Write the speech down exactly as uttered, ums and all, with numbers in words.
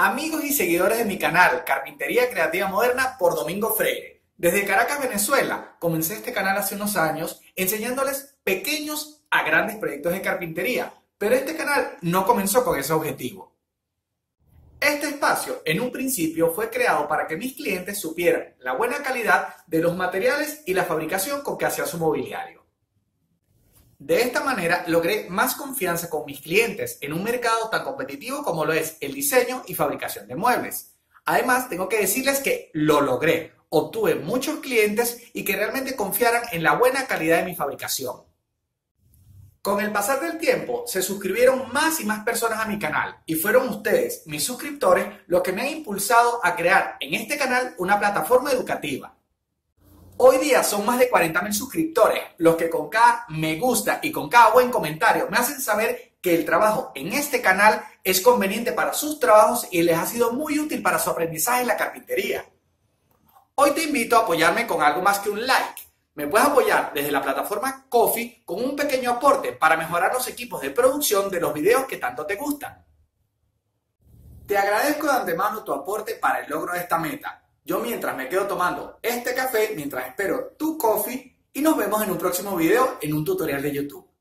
Amigos y seguidores de mi canal Carpintería Creativa Moderna por Domingo Freire. Desde Caracas, Venezuela, comencé este canal hace unos años enseñándoles pequeños a grandes proyectos de carpintería, pero este canal no comenzó con ese objetivo. Este espacio en un principio fue creado para que mis clientes supieran la buena calidad de los materiales y la fabricación con que hacía su mobiliario. De esta manera logré más confianza con mis clientes en un mercado tan competitivo como lo es el diseño y fabricación de muebles. Además, tengo que decirles que lo logré. Obtuve muchos clientes y que realmente confiaran en la buena calidad de mi fabricación. Con el pasar del tiempo, se suscribieron más y más personas a mi canal y fueron ustedes, mis suscriptores, los que me han impulsado a crear en este canal una plataforma educativa. Hoy día son más de cuarenta mil suscriptores, los que con cada me gusta y con cada buen comentario me hacen saber que el trabajo en este canal es conveniente para sus trabajos y les ha sido muy útil para su aprendizaje en la carpintería. Hoy te invito a apoyarme con algo más que un like. Me puedes apoyar desde la plataforma Ko-fi con un pequeño aporte para mejorar los equipos de producción de los videos que tanto te gustan. Te agradezco de antemano tu aporte para el logro de esta meta. Yo mientras me quedo tomando este café, mientras espero tu coffee y nos vemos en un próximo video en un tutorial de YouTube.